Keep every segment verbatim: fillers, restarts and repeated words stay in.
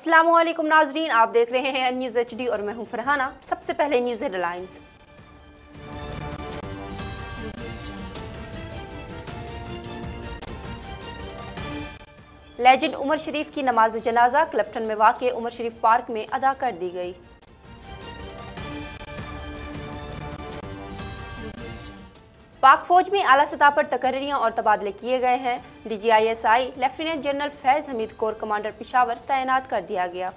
अस्सलामुअलैकुम नाजरीन, आप देख रहे हैं न्यूज़ एच डी और मैं हूं फरहाना। सबसे पहले news headlines. Legend Omar Sharif की नमाज जनाजा क्लिफ्टन में वाक़ उमर शरीफ पार्क में अदा कर दी गई। पाक फौज में आला सतह पर तकर्रियाँ और तबादले किए गए हैं। D G I S I lieutenant general Faiz Hameed corps commander Peshawar तैनात कर दिया गया।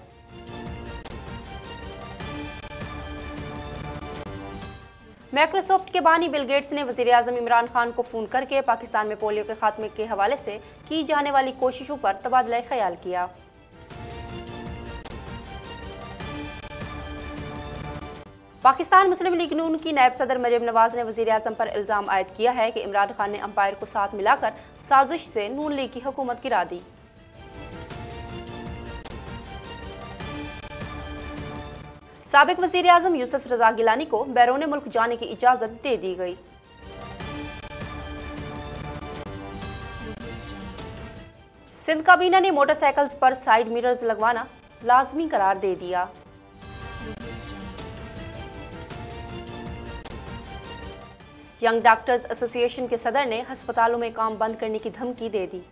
माइक्रोसॉफ्ट के बानी बिल गेट्स ने वज़ीर आज़म इमरान खान को फ़ोन करके पाकिस्तान में पोलियो के खात्मे के हवाले से की जाने वाली कोशिशों पर तबादला ख्याल किया। पाकिस्तान मुस्लिम लीग नून की नायब सदर मरियम नवाज ने वज़ीर आज़म पर इल्ज़ाम आयद किया है कि इमरान खान ने अंपायर को साथ मिलाकर साजिश से नून लीग की हुकूमत गिरा दी। साबिक वज़ीर आज़म यूसुफ रज़ा गिलानी को बैरून मुल्क जाने की इजाज़त दे दी गई। सिंध काबीना ने मोटरसाइकिल्स पर साइड मिरर्स लगवाना लाजमी करार दे दिया। यंग डॉक्टर्स एसोसिएशन के सदर ने अस्पतालों में काम बंद करने की धमकी दे दी।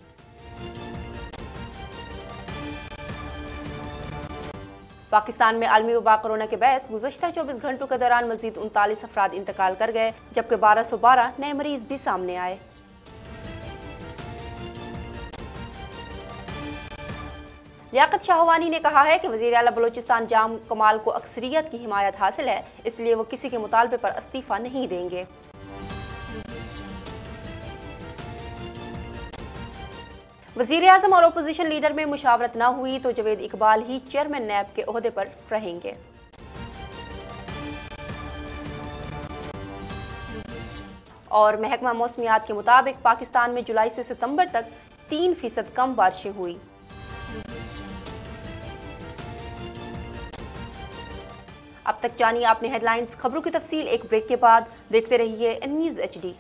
पाकिस्तान में आलमी वबा कोरोना के बायस गुज़श्ता चौबीस घंटों के दौरान मजीद उनतालीस अफराद इंतकाल कर गए, जबकि बारह सौ बारह नए मरीज भी सामने आए। लियाकत शाहवानी ने कहा है कि वज़ीर आला बलूचिस्तान जाम कमाल को अक्सरियत की हिमायत हासिल है, इसलिए वो किसी के मुतालबे पर इस्तीफा नहीं देंगे। वज़ीर आज़म और अपोजिशन लीडर में मुशावरत न हुई तो जवेद इकबाल ही चेयरमैन नैब के ओहदे पर रहेंगे। और महकमा मौसमियात के मुताबिक पाकिस्तान में जुलाई से सितंबर तक तीन फीसद कम बारिशें हुई। अब तक जानिए आपने हेडलाइंस। खबरों की तफसील एक ब्रेक के बाद। देखते रहिए न्यूज़ एच डी।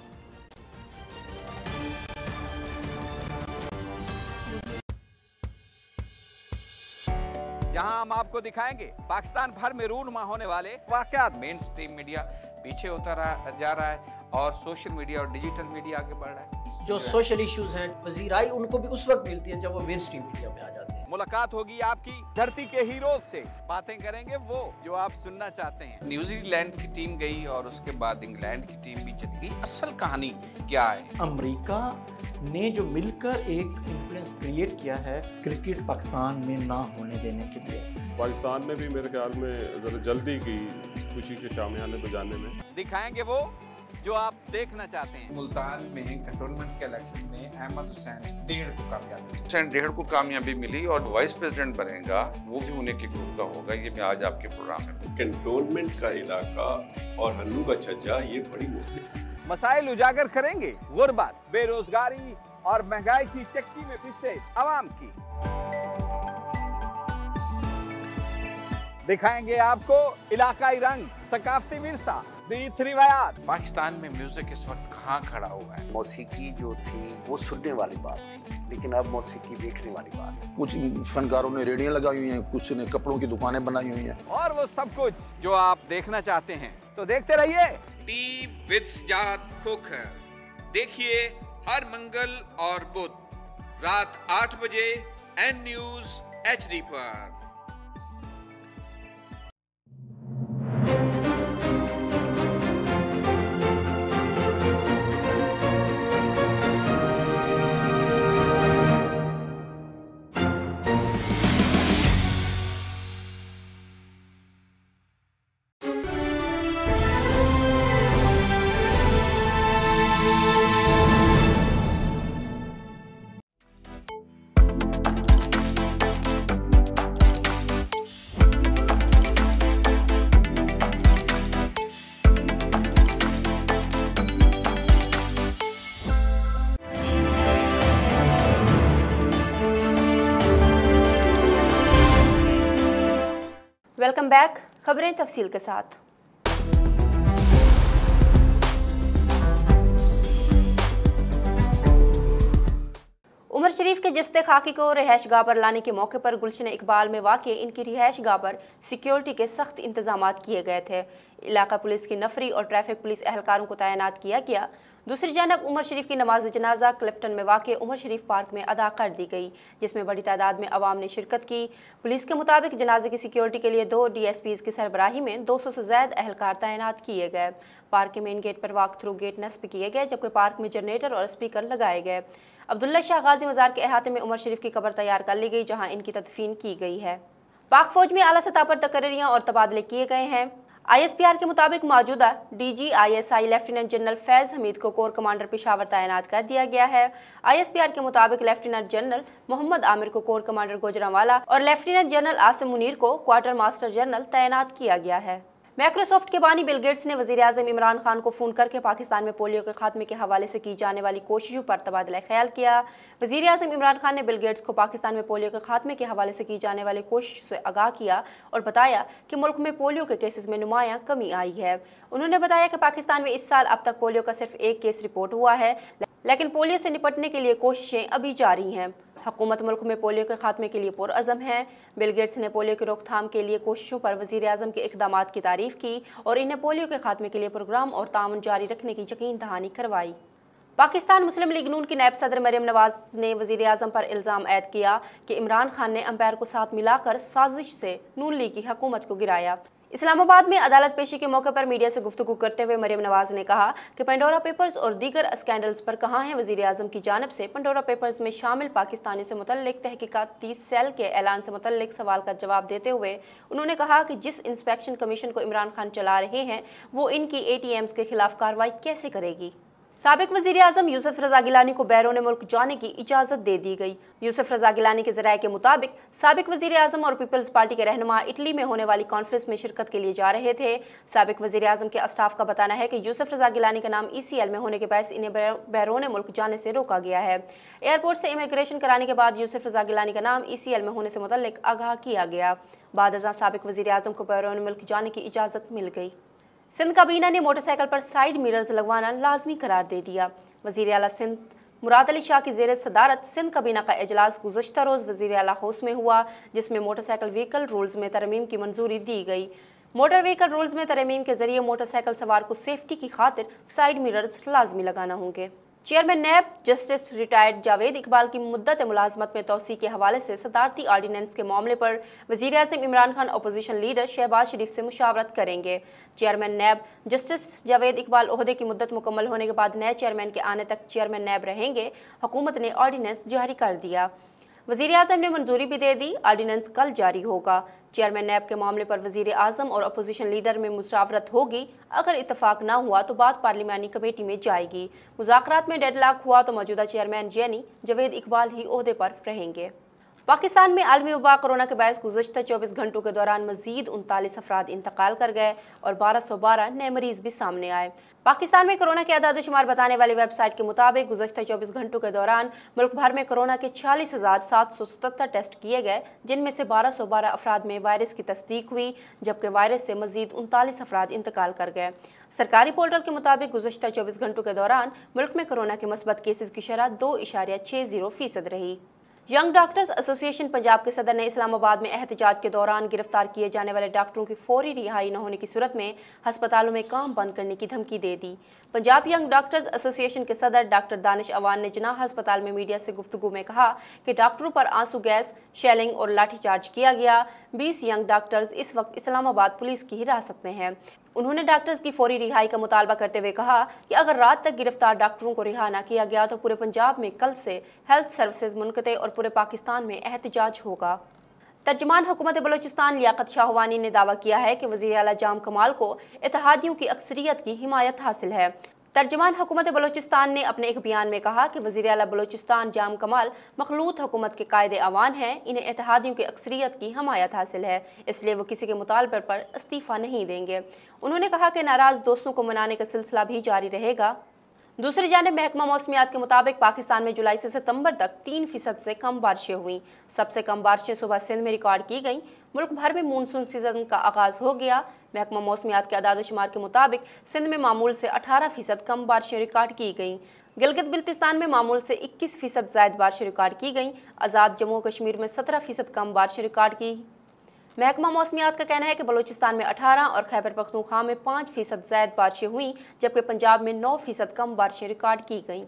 जहां हम आपको दिखाएंगे पाकिस्तान भर में रूनुमा होने वाले वाकयात। मेन स्ट्रीम मीडिया पीछे होता रहा जा रहा है और सोशल मीडिया और डिजिटल मीडिया आगे बढ़ रहा है। जो सोशल इश्यूज हैं वज़ीराई उनको भी उस वक्त मिलती है जब वो मेन स्ट्रीम मीडिया में आ जाते हैं। मुलाकात होगी आपकी धरती के हीरोज से, बातें करेंगे वो जो आप सुनना चाहते हैं। न्यूजीलैंड की टीम गई और उसके बाद इंग्लैंड की टीम भी चली गई। असल कहानी क्या है? अमेरिका ने जो मिलकर एक इन्फ्लुएंस क्रिएट किया है क्रिकेट पाकिस्तान में ना होने देने के लिए। पाकिस्तान ने भी मेरे ख्याल में जरा जल्दी की खुशी के शामियाने बजाने में। दिखाएंगे वो जो आप देखना चाहते हैं। मुल्तान में कंटोनमेंट के इलेक्शन में अहमद हुसैन डेढ़ को कामयाबी हुसैन डेढ़ को कामयाबी मिली और वाइस प्रेसिडेंट बनेगा वो भी उन्हीं के ग्रुप का होगा। ये मैं आज आपके प्रोग्राम में। कंटोनमेंट का इलाका और हन्नू का छज्जा ये बड़ी मुश्किल। मसाइल उजागर करेंगे, गुर्बत, बेरोजगारी और महंगाई की चक्की में पिसे आवाम की। दिखाएंगे आपको इलाकाई रंग, सकाफती विरसा, रीत रिवायात। पाकिस्तान में म्यूजिक इस वक्त कहाँ खड़ा हुआ है? मौसीकी जो थी वो सुनने वाली बात थी, लेकिन अब मौसीकी देखने वाली बात है। कुछ फनकारों ने रेडियां लगाई हुई हैं, कुछ ने कपड़ों की दुकानें बनाई हुई हैं। और वो सब कुछ जो आप देखना चाहते हैं तो देखते रहिए टी विद सजाद खोखर। देखिए हर मंगल और बुध रात आठ बजे एन न्यूज एच डी पर। Welcome back. खबरें तफसील के साथ। उमर शरीफ के के जिस्ते खाकी को रिहाइश गाह पर लाने के मौके पर गुलशन इकबाल में वाक़ इनकी रिहाइश गाह पर सिक्योरिटी के सख्त इंतजाम किए गए थे। इलाका पुलिस की नफरी और ट्रैफिक पुलिस एहलकारों को तैनात किया गया। दूसरी जानब उमर शरीफ की नमाज जनाजा क्लिफ्टन में वाक़ उमर शरीफ पार्क में अदा कर दी गई, जिसमें बड़ी तादाद में अवाम ने शिरकत की। पुलिस के मुताबिक जनाजे की सिक्योरिटी के लिए दो डी एस पीज़ की सरबराही में दो सौ से ज्यादा एहलकार तैनात किए गए। पार्क के मेन गेट पर वॉक थ्रू गेट नस्ब किए गए, जबकि पार्क में जनरेटर और स्पीकर लगाए गए। अब्दुल्ला शाह गाजी मज़ार के अहाते में उमर शरीफ की कब्र तैयार कर ली गई, जहाँ इनकी तदफीन की गई है। पाक फौज में आला सतह पर तकरीरियाँ और तबादले किए गए हैं। आई एस पी आर के मुताबिक मौजूदा D G I S I lieutenant general Faiz Hameed को कोर कमांडर पेशावर तैनात कर दिया गया है। आई एस पी आर के मुताबिक लेफ्टिनेंट जनरल मोहम्मद आमिर को कोर कमांडर गुजरांवाला और लेफ्टिनेंट जनरल आसिम मुनीर को क्वार्टर मास्टर जनरल तैनात किया गया है। माइक्रोसॉफ्ट के बानी बिल गेट्स ने वज़ीर आज़म इमरान खान को फ़ोन करके पाकिस्तान में पोलियो के खात्मे के हवाले से की जाने वाली कोशिशों पर तबादला ख्याल किया। वज़ीर आज़म इमरान खान ने बिल गेट्स को पाकिस्तान में पोलियो के खात्मे के हवाले से की जाने वाली कोशिशों से आगाह किया और बताया कि मुल्क में पोलियो के केसेस में नुमायां कमी आई है। उन्होंने बताया कि पाकिस्तान में इस साल अब तक पोलियो का सिर्फ एक केस रिपोर्ट हुआ है, लेकिन पोलियो से निपटने के लिए कोशिशें अभी जारी हैं। हुकूमत मुल्क में पोलियो के खात्मे के लिए पुरअज़म है। बिल गेट्स ने पोलियो की रोकथाम के लिए कोशिशों पर वज़ीर आज़म के इक़दामात की तारीफ़ की और इन्हें पोलियो के खात्मे के लिए प्रोग्राम और ताउन जारी रखने की यकीन दहानी करवाई। पाकिस्तान मुस्लिम लीग नून की नायब सदर मरियम नवाज ने वज़ीर आज़म पर इल्ज़ाम ऐद किया कि इमरान खान ने अंपायर को साथ मिलाकर साजिश से नून लीग की हुकूमत को गिराया। इस्लामाबाद में अदालत पेशी के मौके पर मीडिया से गुफ्तगू करते हुए मरियम नवाज ने कहा कि पंडोरा पेपर्स और दीगर स्कैंडल्स पर कहाँ हैं वज़ीर आज़म की जानिब से पंडोरा पेपर्स में शामिल पाकिस्तानियों से मुतल्लिक तहकीकाती सेल के ऐलान से मुतल्लिक सवाल का जवाब देते हुए उन्होंने कहा कि जिस इंस्पेक्शन कमीशन को इमरान खान चला रहे हैं वो इनकी ए टी एम्स के खिलाफ कार्रवाई कैसे करेगी। साबिक वज़ीर आज़म यूसुफ रज़ा गिलानी को बैरून मुल्क जाने की इजाज़त दे दी गई। यूसुफ रज़ा गिलानी के ज़राए के मुताबिक साबिक वज़ीर आज़म और पीपल्स पार्टी के रहनुमा इटली में होने वाली कॉन्फ्रेंस में शिरकत के लिए जा रहे थे। साबिक वज़ीर आज़म के स्टाफ का बताना है कि यूसुफ रज़ा गिलानी का नाम ई सी एल में होने के बायस इन्हें बैरून मुल्क जाने से रोका गया है। एयरपोर्ट से इमिग्रेशन कराने के बाद यूसुफ रज़ा गिलानी का नाम ई सी एल में होने से मुतल्लिक आगाह किया गया। बाद अज़ां साबिक वज़ीर आज़म को बैरून मुल्क जाने की इजाज़त मिल गई। सिंध काबीना ने मोटरसाइकिल पर साइड मिरर्स लगवाना लाजमी करार दे दिया। वज़ीर आला सिंध मुराद अली शाह की ज़ेर सदारत सिंध काबीना का इजलास गुज़श्ता रोज़ वज़ीर आला हाउस में हुआ, जिसमें मोटरसाइकिल व्हीकल रूल्स में तरमीम की मंजूरी दी गई। मोटर व्हीकल रूल्स में तरमीम के जरिए मोटरसाइकिल सवार को सेफ्टी की खातिर साइड मिरर्स लाजमी लगाना होंगे। Chairman NAB justice retired Javed Iqbal की मुद्दत मुलाजमत में तोसी के हवाले से सदारती आर्डीनेंस के मामले पर वज़ीर आज़म इमरान खान अपोजिशन लीडर शहबाज शरीफ से मुशावरत करेंगे। Chairman NAB justice Javed Iqbal ओहदे की मुद्दत मुकम्मल होने के बाद नए चेयरमैन के आने तक चेयरमैन नैब रहेंगे। हुकूमत ने आर्डीनेंस जारी कर दिया। वज़ीर आज़म ने मंजूरी भी दे दी। आर्डीनेंस कल जारी होगा। चेयरमैन नैब के मामले पर वज़ीर आज़म और अपोजिशन लीडर में मुशावरत होगी। अगर इत्तफाक ना हुआ तो बात पार्लिमानी कमेटी में जाएगी। मुज़ाकरात में डेडलॉक हुआ तो मौजूदा चेयरमैन यानी जावेद इकबाल ही ओहदे पर रहेंगे। पाकिस्तान में आलमी वबा कोरोना के बायस गुज़श्ता चौबीस घंटों के दौरान मजीद उनतालीस अफराद इंतकाल कर गए और बारह सौ बारह नए मरीज भी सामने आए। पाकिस्तान में कोरोना के अदाद शुमार बताने वाली वेबसाइट के मुताबिक गुज़श्ता चौबीस घंटों के दौरान मुल्क भर में कोरोना के छियालीस हज़ार सात सौ सतहत्तर टेस्ट किए गए, जिनमें से बारह सौ बारह अफराद में वायरस की तस्दीक हुई, जबकि वायरस से मजीद उनतालीस अफराद इंतकाल कर गए। सरकारी पोर्टल के मुताबिक गुज़श्ता चौबीस घंटों के दौरान मुल्क में कोरोना के मस्बत केसेज की शरह दो इशारिया छः जीरो फीसद रही। यंग डॉक्टर्स एसोसिएशन पंजाब के सदर ने इस्लामाबाद में एहतजाज के दौरान गिरफ्तार किए जाने वाले डॉक्टरों की फौरी रिहाई न होने की सूरत में अस्पतालों में काम बंद करने की धमकी दे दी। पंजाब यंग डॉक्टर्स एसोसिएशन के सदर डॉक्टर दानिश अवान ने जनाह अस्पताल में मीडिया से गुफ्तगू में कहा कि डॉक्टरों पर आंसू गैस, शेलिंग और लाठीचार्ज किया गया। बीस यंग डॉक्टर्स इस वक्त इस्लामाबाद पुलिस की हिरासत में हैं। उन्होंने डॉक्टर्स की फौरी रिहाई का मुतालबा करते हुए कहा कि अगर रात तक गिरफ्तार डॉक्टरों को रिहा न किया गया तो पूरे पंजाब में कल से हेल्थ सर्विसेज मुनक़ते और पूरे पाकिस्तान में एहतजाज होगा। तर्जमान हुकूमत बलोचिस्तान लियाकत शाहवानी ने दावा किया है कि वज़ीर आला जाम कमाल को इत्तेहादियों की अक्सरियत की हिमायत हासिल है। तर्जमान हुकूमत बलोचिस्तान ने अपने एक बयान में कहा कि वज़ीर आला बलोचिस्तान जाम कमाल मखलूत हुकूमत के कायदे अवान हैं, इन्हें इत्तेहादियों की अक्सरियत की हिमायत हासिल है, इसलिए वो किसी के मुतालबे पर इस्तीफ़ा नहीं देंगे। उन्होंने कहा कि नाराज़ दोस्तों को मनाने का सिलसिला भी जारी रहेगा। दूसरी जानिब महकमा मौसमियात के मुताबिक पाकिस्तान में जुलाई से सितंबर तक तीन फीसद से कम बारिशें हुई। सबसे कम बारिशें सुबह सिंध में रिकॉर्ड की गईं। मुल्क भर में मानसून सीजन का आगाज हो गया। महकमा मौसमियात के अदाद-ओ-शुमार के मुताबिक सिंध में मामूल से अठारह फीसद कम बारिशें रिकॉर्ड की गईं। गिलगित बिल्तिस्तान में मामूल से इक्कीस फीसद ज़ायद बारिशें रिकॉर्ड की गईं। आज़ाद जम्मू कश्मीर में सत्रह फीसद कम बारिशें रिकॉर्ड की। महकमा मौसमियात का कहना है कि बलूचिस्तान में अठारह और खैबर पख्तूनख्वा में पाँच फीसद ज़ायद बारिशें हुईं, जबकि पंजाब में नौ फीसद कम बारिशें रिकॉर्ड की गईं।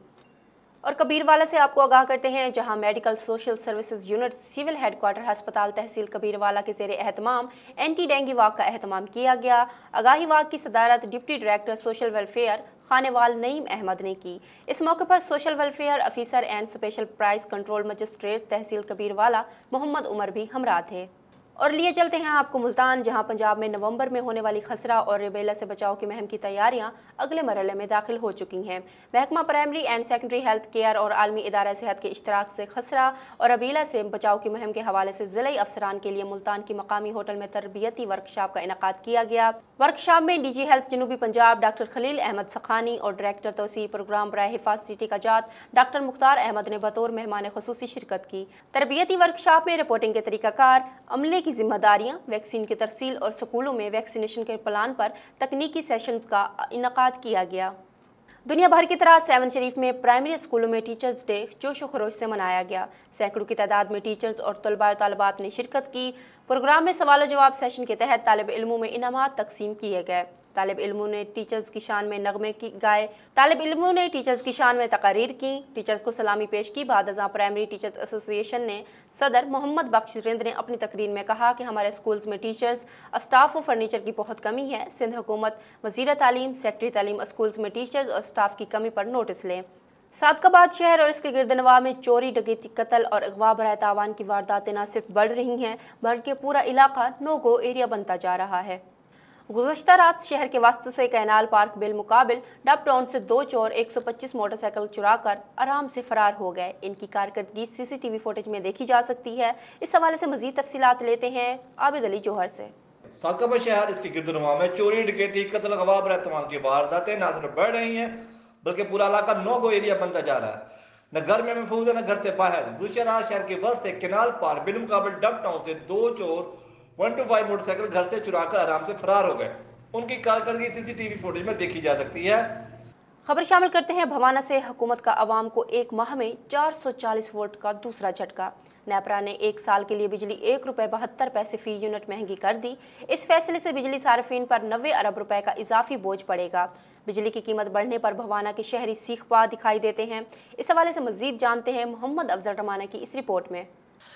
और कबीरवाला से आपको आगाह करते हैं, जहां medical social services unit civil headquarter अस्पताल तहसील कबीरवाला के ज़ेरे एहतमाम एंटी डेंगू वाक का एहतमाम किया गया। आगाही वाक की सदारत deputy director social welfare Khanewal Naeem Ahmad ने की। इस मौके पर social welfare officer and special price control magistrate तहसील कबीरवाला मोहम्मद उमर भी हमरा थे। और लिए चलते हैं आपको मुल्तान, जहां पंजाब में नवंबर में होने वाली खसरा और रेबेला से बचाव की मुहिम की तैयारियां अगले मरहले में दाखिल हो चुकी हैं। महकमा primary and secondary health care और आलमी इदारा सेहत के इश्तराक से खसरा और रेबेला से बचाव की मुहिम के हवाले से ज़िले अफसरान के लिए मुल्तान की मकामी होटल में तरबियती वर्कशॉप का इनेकाद किया गया। वर्कशॉप में डी जी हेल्थ जनूबी पंजाब डॉक्टर खलील अहमद सखानी और डायरेक्टर तोसी प्रोग्राम बराए हिफाजती टीकाजात डॉक्टर मुख्तार अहमद ने बतौर मेहमान खुसूसी शिरकत की। तरबियती वर्कशॉप में रिपोर्टिंग के तरीकाकार, अमले की जिम्मेदारियां, वैक्सीन की तरसील और स्कूलों में वैक्सीनेशन के प्लान पर तकनीकी सेशंस का इनेकाद किया गया। दुनिया भर की तरह सेवन शरीफ में प्राइमरी स्कूलों में टीचर्स डे जोश खरोश से मनाया गया। सैकड़ों की तादाद में टीचर्स और तलबा तलबात ने शिरकत की। प्रोग्राम में सवाल जवाब सेशन के तहत तालिब इल्मों में इनामात तकसीम किए गए। तालिब इल्मों ने टीचर्स की शान में नगमे की गाए तालिब इल्मों ने टीचर्स की शान में तकारीर की। टीचर्स को सलामी पेश की। बाद अज़ां प्राइमरी टीचर्स एसोसिएशन ने सदर मोहम्मद बख्श रिंद ने अपनी तकरीर में कहा कि हमारे स्कूल्स में टीचर्स, स्टाफ और फर्नीचर की बहुत कमी है। सिंध हुकूमत, वज़ीर तालीम, सेक्रेटरी तालीम स्कूल्स में टीचर्स और स्टाफ की कमी पर नोटिस लें। सादकाबाद शहर और इसके गिरदनवा में चोरी, डकैती, कत्ल और अगवा बराए तावान की वारदातें न सिर्फ बढ़ रही हैं बल्कि पूरा इलाका नो गो एरिया बनता जा रहा है। गुज़श्ता रात शहर के वास्ते से कैनाल पार्क बिलमुकाबिल डब टाउन से दो चोर एक सौ पच्चीस मोटरसाइकिल चुराकर आराम से फरार हो गए। इनकी कारकर्दगी सीसीटीवी फुटेज में देखी जा सकती है। इस हवाले से मजीद तफसीलात लेते हैं आबिद अली जौहर से। सादकाबाद शहर इसके गिरदनवा में चोरी, डकैती, कत्ल, अगवा बराए तावान की वारदातें न सिर्फ बढ़ रही हैं बल्कि पूरा इलाका नो गो एरिया बनता जा रहा है। न घर में महफूज है न घर से बाहर। गुज़श्ता रात शहर के वस्त से कैनाल पार्क बिलमुकाबिल डब टाउन से दो चोर वन टू फाइव मोटरसाइकिल घर से चुराकर आराम से फरार हो गए। उनकी कारकर्दगी सीसीटीवी फुटेज में देखी जा सकती है। खबर शामिल करते हैं भवाना से। हुकूमत का अवाम को एक माह में चार सौ चालीस वोल्ट का दूसरा झटका। नेपरा ने एक साल के लिए बिजली एक रुपए बहत्तर पैसे फी यूनिट महंगी कर दी। इस फैसले से बिजली सार्फिन पर नब्बे अरब रुपए का इजाफी बोझ पड़ेगा। बिजली की कीमत बढ़ने पर भवाना के शहरी सीख पा दिखाई देते हैं। इस हवाले से मजीद जानते हैं मोहम्मद अफजल रमाना की इस रिपोर्ट में।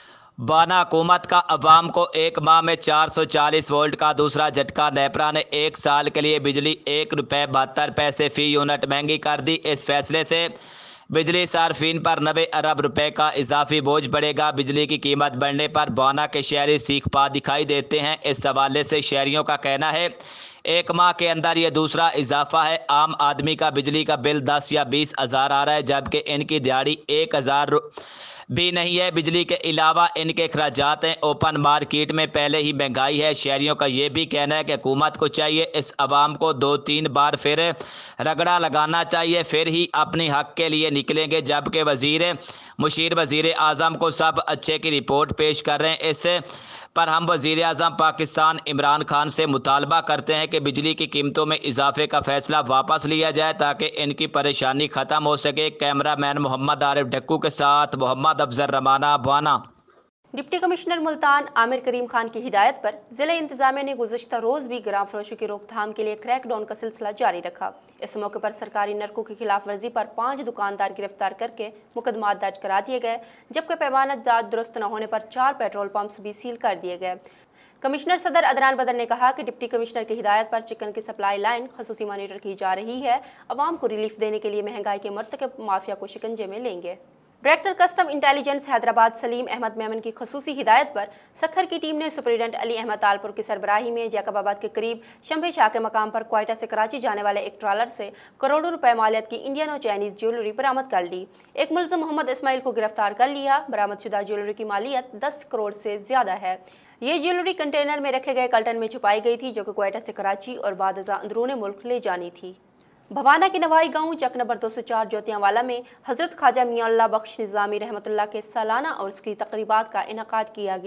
बाना हुकूमत का अवाम को एक माह में चार सौ चालीस वोल्ट का दूसरा झटका। नेपरा ने एक साल के लिए बिजली एक रुपये बहत्तर पैसे फी यूनिट महंगी कर दी। इस फैसले से बिजली सार्फिन पर नब्बे अरब रुपए का इजाफी बोझ पड़ेगा। बिजली की कीमत बढ़ने पर बाना के शहरी सीख पा दिखाई देते हैं। इस हवाले से शहरियों का कहना है एक माह के अंदर ये दूसरा इजाफा है। आम आदमी का बिजली का बिल दस या बीस हज़ार आ रहा है, जबकि इनकी दिहाड़ी एक हज़ार भी नहीं है। बिजली के अलावा इनके अखराजात हैं। ओपन मार्केट में पहले ही महंगाई है। शहरियों का ये भी कहना है कि हुकूमत को चाहिए इस अवाम को दो तीन बार फिर रगड़ा लगाना चाहिए, फिर ही अपने हक के लिए निकलेंगे। जबकि वज़ीर मुशीर वज़ीर आज़म को सब अच्छे की रिपोर्ट पेश कर रहे हैं। इस पर हम वज़ीर आज़म पाकिस्तान इमरान खान से मुतालबा करते हैं कि बिजली की कीमतों में इजाफे का फैसला वापस लिया जाए ताकि इनकी परेशानी ख़त्म हो सके। कैमरा मैन मोहम्मद आरिफ ढक्कू के साथ मोहम्मद अफजल रमाना, बाना। डिप्टी कमिश्नर मुल्तान आमिर करीम खान की हिदायत पर ज़िले इंतजामिया ने गुज़श्ता रोज़ भी ग्राम फरोशों की रोकथाम के लिए क्रैकडाउन का सिलसिला जारी रखा। इस मौके पर सरकारी नरकों की खिलाफ वर्जी पर पाँच दुकानदार गिरफ्तार करके मुकदमा दर्ज करा दिए गए, जबकि पैमाना जात दुरुस्त न होने पर चार पेट्रोल पंप्स भी सील कर दिए गए। कमिश्नर सदर अदनान बदर ने कहा कि डिप्टी कमिश्नर की हिदायत पर चिकन की सप्लाई लाइन खसूसी मॉनिटर की जा रही है। अवाम को रिलीफ देने के लिए महंगाई के मर्तकब माफिया को शिकंजे में लेंगे। Director custom intelligence Hyderabad Salim Ahmad Memon की खसूसी हिदायत पर सखर की टीम ने सुपरिटेंडेंट अली अहमद तालपुर की सरबराही में जैकबाबाद के करीब शंभे शाह के मकाम पर क्वाइटा से कराची जाने वाले एक ट्रॉलर से करोड़ों रुपए मालियत की इंडियन और चाइनीज ज्वेलरी बरामद कर ली। एक मुलज़िम मोहम्मद इस्माइल को गिरफ्तार कर लिया। बरामदशुदा ज्वेलरी की मालियत दस करोड़ से ज्यादा है। ये ज्वेलरी कंटेनर में रखे गए कल्टन में छुपाई गई थी, जो कि क्वाइटा से कराची और बाद अज़ां अंदरून मुल्क ले जानी थी। भवाना के नवाई गांव चक नंबर दो सौ चार ज्योतियावाला में हजरत ख्वाजा मियां अल्लाह बख्श निज़ामी रहमतुल्लाह के सालाना और उसकी तकरीबात का इनेकाद किया गया।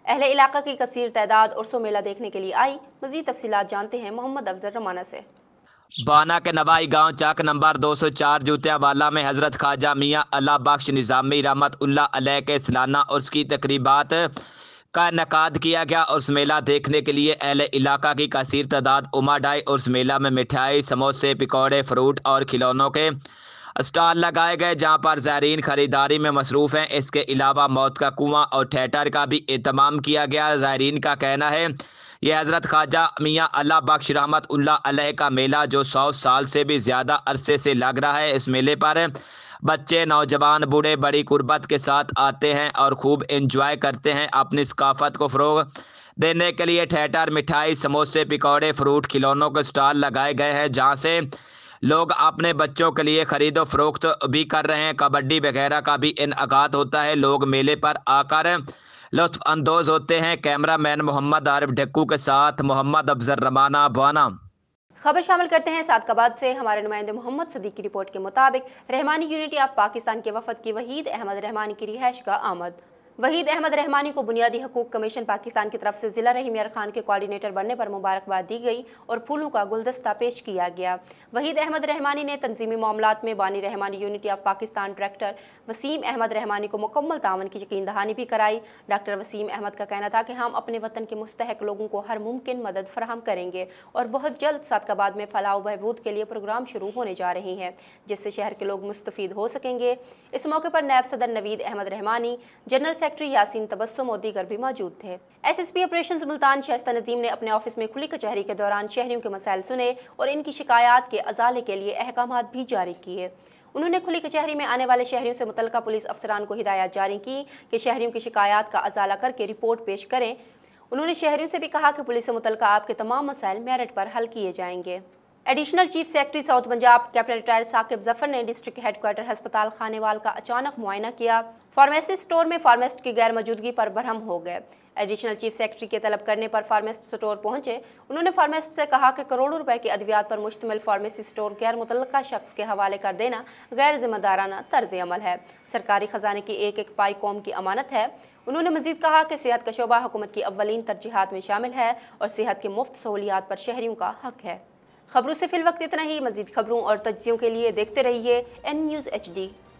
अहले इलाका की कसीर तादाद उर्सो मेला देखने के लिए आई। मजीद तफसीलात जानते हैं मोहम्मद अफजल रमाना से। बाना के नवाई गांव चक नंबर दो सौ चार जूतियां वाला में हज़रत ख्वाजा मियाँ अल्लाह बख्श निज़ामी रहमतुल्लाह अलैह के सालाना उर्स की तकरीबात का इनकाद किया गया। उर्स मेला देखने के लिए अहले इलाका की कसीर तादाद उमड़ आई। उर्स मेला में मिठाई, समोसे, पकौड़े, फ्रूट और खिलौनों के स्टॉल लगाए गए, जहां पर ज़ायरीन खरीदारी में मसरूफ़ हैं। इसके अलावा मौत का कुआं और थिएटर का भी एहतमाम किया गया। ज़ायरीन का कहना है यह हज़रत ख्वाजा मियाँ अल्लाह बख्श रहमतुल्लाह अलैह का मेला जो सौ साल से भी ज़्यादा अरसे से लग रहा है। इस मेले पर बच्चे, नौजवान, बूढ़े बड़ी कुर्बत के साथ आते हैं और खूब एंजॉय करते हैं। अपनी सकाफत को फ़रोग देने के लिए थिएटर, मिठाई, समोसे, पकौड़े, फ्रूट, खिलौनों के स्टॉल लगाए गए हैं, जहाँ से लोग अपने बच्चों के लिए खरीदो फरोख्त भी कर रहे हैं। कबड्डी वगैरह का भी इनकाद होता है। लोग मेले पर आकर लुत्फ अंदोज होते हैं। कैमरामैन मोहम्मद आरिफ ढक्कू के साथ मोहम्मद अफजल रमाना, बाना। खबर शामिल करते हैं सादकाबाद से। हमारे नुमाइंदे मोहम्मद सदीक की रिपोर्ट के मुताबिक रहमानी यूनिटी ऑफ पाकिस्तान के वफद की वहीद अहमद रहमानी की रिहाइश का आमद। वहीद अहमद रहमानी को बुनियादी हकूक कमीशन पाकिस्तान की तरफ से जिला रहीम यार खान के कोऑर्डिनेटर बनने पर मुबारकबाद दी गई और फूलों का गुलदस्ता पेश किया गया। वहीद अहमद रहमानी ने तंजीमी मामलात में बानी Rahmani unity of Pakistan director Waseem Ahmad Rahmani को मुकम्मल तावन की यकीन दहानी भी कराई। डॉक्टर वसीम अहमद का कहना था कि हम अपने वतन के मुस्तहक लोगों को हर मुमकिन मदद फराहम करेंगे और बहुत जल्द सादकाबाद में फलाह बहबूद के लिए प्रोग्राम शुरू होने जा रहे हैं, जिससे शहर के लोग मुस्तफीद हो सकेंगे। इस मौके पर नायब सदर नवीद अहमद रहमानी, जनरल सेक्रेटरी यासीन तबस्सुम और दीगर भी मौजूद थे। S S P operation Multan Shaista Nadeem ने अपने ऑफिस में खुली कचहरी के दौरान शहरियों के मसाइल सुने और इनकी शिकायत के अजाले के लिए अहकाम भी जारी किए। उन्होंने खुली कचहरी में आने वाले शहरियों से मुतल्लिका पुलिस अफसरान को हिदायत जारी की कि शहरियों की शिकायत का अजाला करके रिपोर्ट पेश करें। उन्होंने शहरियों से भी कहा कि पुलिस से मुतल्लिका आपके तमाम मसाइल मेरिट पर हल किए जाएंगे। Additional chief secretary south Punjab captain retired Saqib Zafar ने डिस्ट्रिक्ट हेडक्वार्टर अस्पताल खानेवाल का अचानक मुआयना किया। फार्मेसी स्टोर में फार्मासिस्ट की गैर मौजूदगी पर बरहम हो गए। एडिशनल चीफ सेक्रेटरी के तलब करने पर फार्मासिस्ट स्टोर पहुंचे। उन्होंने फार्मासिस्ट से कहा कि करोड़ों रुपए के अद्वियात पर मुश्तमिल फार्मेसी स्टोर गैर मुतल्लिका शख्स के हवाले कर देना गैर जिम्मेदाराना तर्ज अमल है। सरकारी खजाने की एक एक पाई कौम की अमानत है। उन्होंने मजीद कहा कि सेहत का शोबा हुकूमत की अव्वलीन तरजीहात में शामिल है और सेहत की मुफ्त सहूलियात पर शहरियों का हक है। खबरों से फिल वक्त इतना ही। मजीद खबरों और तज्जियों के लिए देखते रहिए एन न्यूज़ एच डी।